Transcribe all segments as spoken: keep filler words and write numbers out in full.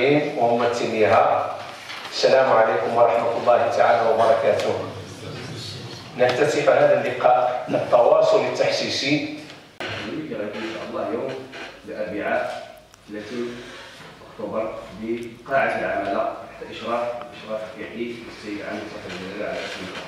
المعلمين وممثليها، السلام عليكم ورحمة الله تعالى وبركاته. نفتتح هذا اللقاء للتواصل التحسيسي غيكون ان شاء الله يوم الاربعاء ثلاثين اكتوبر بقاعة العمالة تحت اشراف اشراف فعلي السيد عامل صاحب الجلالة على السلطة،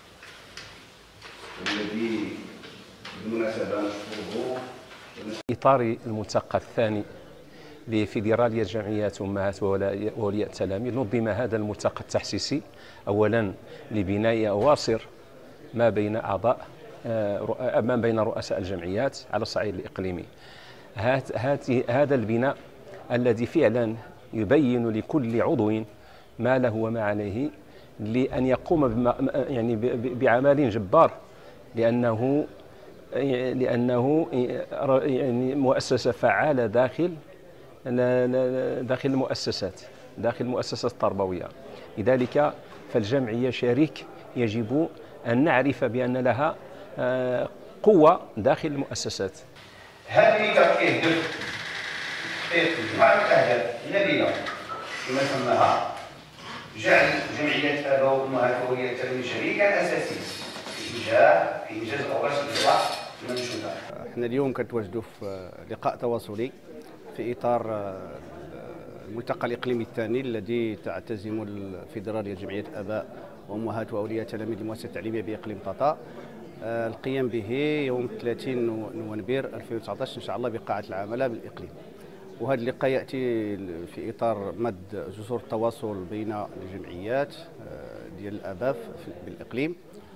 والذي بالمناسبة نشكره. إطار الملتقى الثاني لفيدرالية جمعيات أمهات وأولياء التلاميذ، نظم هذا الملتقى التحسيسي أولا لبناء أواصر ما بين أعضاء ما بين رؤساء الجمعيات على الصعيد الإقليمي. هذا البناء الذي فعلا يبين لكل عضو ما له وما عليه لأن يقوم يعني بعمل جبار، لأنه لأنه يعني مؤسسة فعالة داخل داخل المؤسسات داخل المؤسسات التربوية. لذلك فالجمعية شريك يجب أن نعرف بأن لها قوة داخل المؤسسات. هذه كيهدف تحقيق مجموعة من الأهداف النبيلة كما سماها، جعل جمعيات الآباء والأمهات وأولياء التلاميذ شريكا أساسيا في إنجاز في إنجاز أوراق الإصلاح المنشودة. احنا اليوم كنتواجدوا في لقاء تواصلي في إطار الملتقى الإقليمي الثاني الذي تعتزم الفيدرالية جمعية الآباء وأمهات وأولياء التلاميذ المؤسسة التعليمية بإقليم طاطا، القيام به يوم ثلاثين نوفمبر ألفين وتسعة عشر إن شاء الله بقاعة العمالة بالإقليم. وهذا اللقاء يأتي في إطار مد جسور التواصل بين الجمعيات ديال الآباء بالإقليم،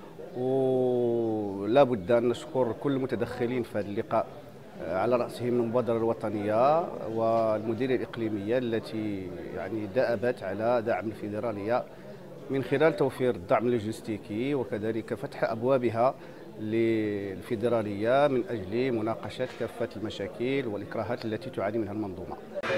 ولا بد أن نشكر كل المتدخلين في هذا اللقاء، على رأسهم المبادرة الوطنية والمديرية الإقليمية التي يعني دأبت على دعم الفيدرالية من خلال توفير الدعم اللوجستيكي وكذلك فتح أبوابها للفيدرالية من أجل مناقشة كافة المشاكل والإكراهات التي تعاني منها المنظومة.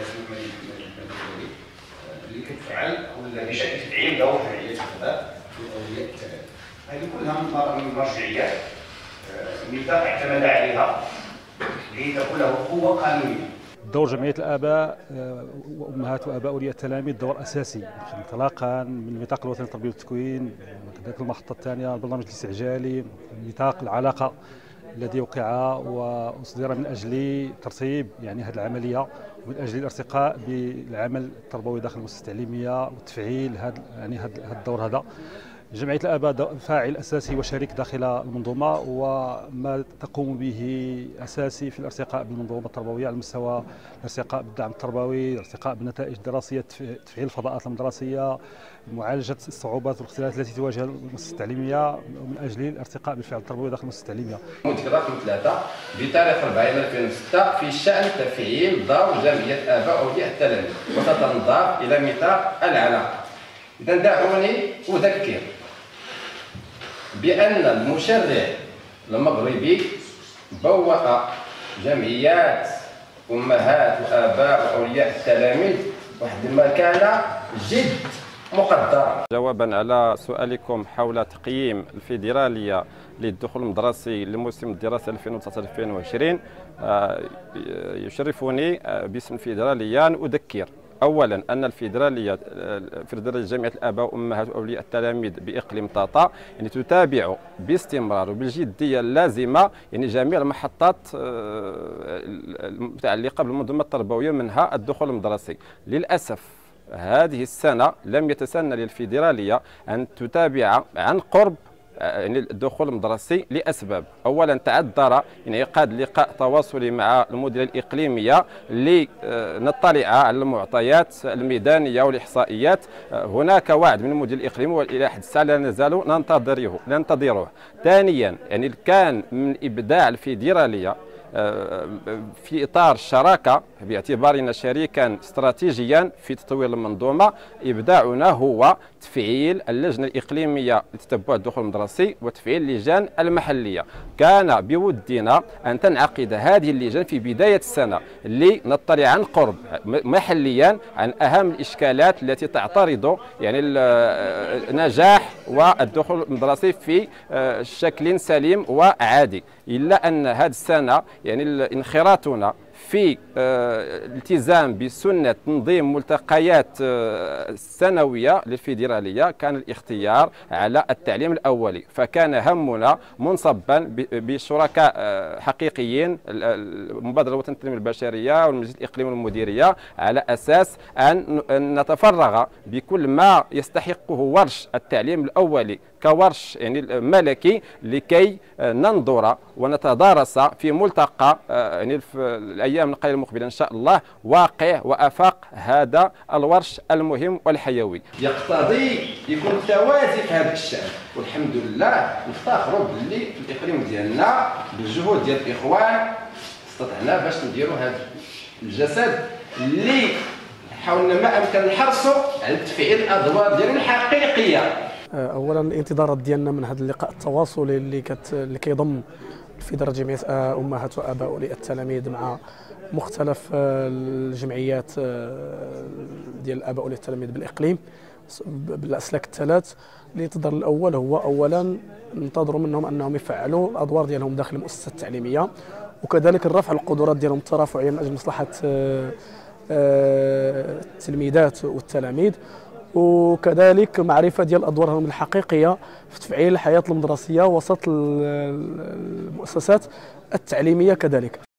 اللي كتفعل ولا بشأن تدعيم دور جمعيات الآباء وأولياء التلاميذ، هذه كلها من مرجعيات الميثاق اعتمد عليها لتكون له قوة قانونية. دور جمعية الآباء وأمهات وآباء أولياء التلاميذ دور أساسي انطلاقا من الميثاق الوطني للتربية والتكوين، كذلك المحطة الثانية البرنامج الاستعجالي، ميثاق العلاقة الذي وقع وأصدر من أجل ترتيب يعني هذه العملية ومن أجل الارتقاء بالعمل التربوي داخل المؤسسة التعليمية وتفعيل هذا يعني هذا الدور. هذا جمعية الآباء فاعل أساسي وشريك داخل المنظومة، وما تقوم به أساسي في الارتقاء بالمنظومة التربوية على مستوى الارتقاء بالدعم التربوي، الارتقاء بالنتائج الدراسية، تفعيل الفضاءات المدرسية، معالجة الصعوبات والاختلالات التي تواجه المؤسسة التعليمية من أجل الارتقاء بالفعل التربوي داخل المؤسسة التعليمية. مذكرة رقم ثلاثة بتاريخ أربعين ألفين وستة في شأن تفعيل دور جمعية آباء أولياء التلاميذ وتتنضاف إلى ميثاق العلاقة. إذا دعوني أذكر بأن المشرع المغربي بوأ جمعيات أمهات وآباء وأولياء التلاميذ واحد المكانة جد مقدرة. جوابا على سؤالكم حول تقييم الفيدرالية للدخول المدرسي لموسم الدراسي ألفين وتسعة ألفين وعشرين، يشرفني باسم الفيدرالية أن أذكر أولا أن الفيدرالية فيدرالية جمعية الآباء وأمهات وأولياء التلاميذ بإقليم طاطا يعني تتابع باستمرار وبالجدية اللازمة يعني جميع المحطات المتعلقة بالمنظومة التربوية منها الدخول المدرسي. للأسف هذه السنة لم يتسنى للفيدرالية أن تتابع عن قرب يعني الدخول المدرسي لاسباب. اولا تعذر انعقاد لقاء تواصلي مع المديريه الاقليميه لنطلع على المعطيات الميدانيه والاحصائيات. هناك وعد من المدير الاقليمي والى حد الساعه لا نزال ننتظره ننتظره. ثانيا يعني كان من ابداع الفيدراليه في إطار الشراكة باعتبارنا شريكا استراتيجيا في تطوير المنظومة، إبداعنا هو تفعيل اللجنة الإقليمية لتتبع الدخول المدرسي وتفعيل اللجان المحلية. كان بودنا أن تنعقد هذه اللجان في بداية السنة لنطلع عن قرب محليا عن أهم الإشكالات التي تعترض يعني النجاح والدخول المدرسي في شكل سليم وعادي. إلا أن هذه السنة يعني انخراطنا في الالتزام بسنة تنظيم ملتقيات سنوية للفيدرالية كان الاختيار على التعليم الأولي، فكان همنا منصبا بشركاء حقيقيين المبادرة الوطنية للتنمية البشرية والمجلس الإقليمي والمديرية على أساس أن نتفرغ بكل ما يستحقه ورش التعليم الأولي كورش يعني ملكي لكي ننظر ونتدارس في ملتقى يعني في الايام القليله المقبله ان شاء الله واقع وافاق هذا الورش المهم والحيوي. يقتضي يكون توازي في هذا الشان، والحمد لله نفتخروا باللي في الاقليم ديالنا بالجهود ديال الاخوان استطعنا باش نديروا هذا الجسد اللي حاولنا ما امكن نحرصوا على تفعيل الادوار ديالو الحقيقيه. اولا الانتظارات ديالنا من هذا اللقاء التواصلي اللي كت اللي كيضم فيدرالية جمعية امهات واباء اولياء التلاميذ مع مختلف الجمعيات ديال الاباء واولياء التلاميذ بالاقليم بالاسلاك الثلاث. الانتظار الاول هو اولا ننتظروا منهم انهم يفعلوا الادوار ديالهم داخل المؤسسه التعليميه، وكذلك الرفع القدرات ديالهم الترافعيه من اجل مصلحه التلميذات والتلاميذ، وكذلك معرفة ديال أدوارهم الحقيقية في تفعيل الحياة المدرسية وسط المؤسسات التعليمية كذلك.